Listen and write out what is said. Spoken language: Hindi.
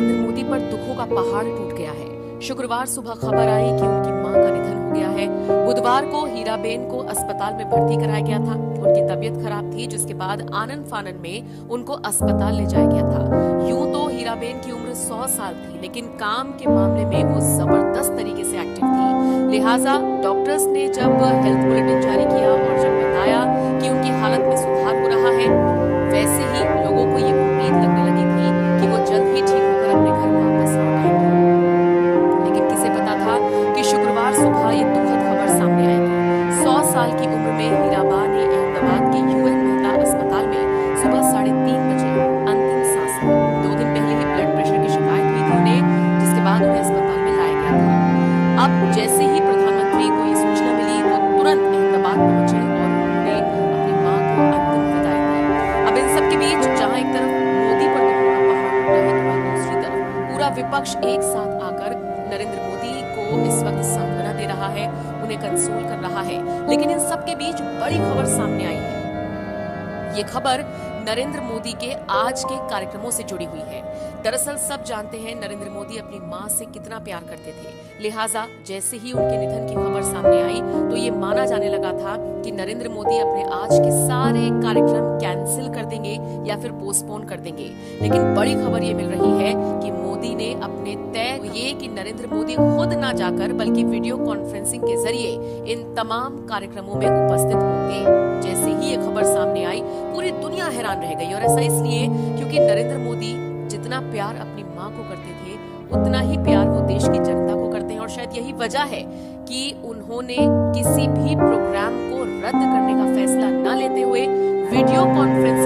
नरेंद्र मोदी पर दुखों का पहाड़ टूट गया है। शुक्रवार सुबह खबर आई कि उनकी मां का निधन हो गया है। बुधवार को हीराबेन को अस्पताल में भर्ती कराया गया था। उनकी तबीयत खराब थी, जिसके बाद आनन फानन में उनको अस्पताल ले जाया गया था। यूं तो हीराबेन की उम्र 100 साल थी, लेकिन काम के मामले में वो जबरदस्त तरीके से एक्टिव थी। लिहाजा डॉक्टर्स ने जब हेल्थ बुलेटिन जारी किया और जब बताया कि उनकी हालत में सुधार हो रहा है, वैसे ही लोगों को ये उम्मीद लगने लगी थी कि वो जल्द ही ठीक होकर अपने घर वापस लौट आएंगे। लेकिन किसे पता था कि शुक्रवार सुबह ये दुखद खबर सामने आएगी। 100 साल की उम्र में हीराबा ने अहमदाबाद के यूएन मेहता अस्पताल में सुबह 3:30 बजे अंतिम सांस ली। 2 दिन पहले ही ब्लड प्रेशर की शिकायत हुई थी उन्हें, जिसके बाद उन्हें अस्पताल में लाया गया था। अब जैसे ही प्रधानमंत्री को ये सूचना मिली, वो तुरंत अहमदाबाद पहुंचे और उन्होंने अपनी मां को अंतिम विदाई दी। अब इन सबके बीच जहां एक तरफ मोदी पर दुखों का पहाड़ टूटा है, तो वहीं दूसरी तरफ पूरा विपक्ष एक साथ आकर नरेंद्र मोदी को इस वक्त सांत्वना दे रहा है, उन्हें कंसोल कर रहा है। लेकिन इन सबके बीच बड़ी खबर सामने आई है। ये खबर नरेंद्र मोदी के आज के कार्यक्रमों से जुड़ी हुई है। दरअसल सब जानते हैं नरेंद्र मोदी अपनी मां से कितना प्यार करते थे। लिहाजा जैसे ही उनके निधन की खबर सामने आई, तो ये माना जाने लगा था कि नरेंद्र मोदी अपने आज के सारे कार्यक्रम कैंसिल कर देंगे या फिर पोस्टपोन कर देंगे। लेकिन बड़ी खबर ये मिल रही है कि मोदी ने अपने तय ये कि नरेंद्र मोदी खुद ना जाकर बल्कि वीडियो कॉन्फ्रेंसिंग के जरिए इन तमाम कार्यक्रमों में उपस्थित होंगे। जैसे ही ये खबर सामने आई, पूरी दुनिया हैरान रह गई। और ऐसा इसलिए क्योंकि नरेंद्र मोदी जितना प्यार अपनी मां को करते थे, उतना ही प्यार वो देश की जनता को करते हैं। और शायद यही वजह है कि उन्होंने किसी भी प्रोग्राम को रद्द करने का फैसला न लेते हुए वीडियो कॉन्फ्रेंस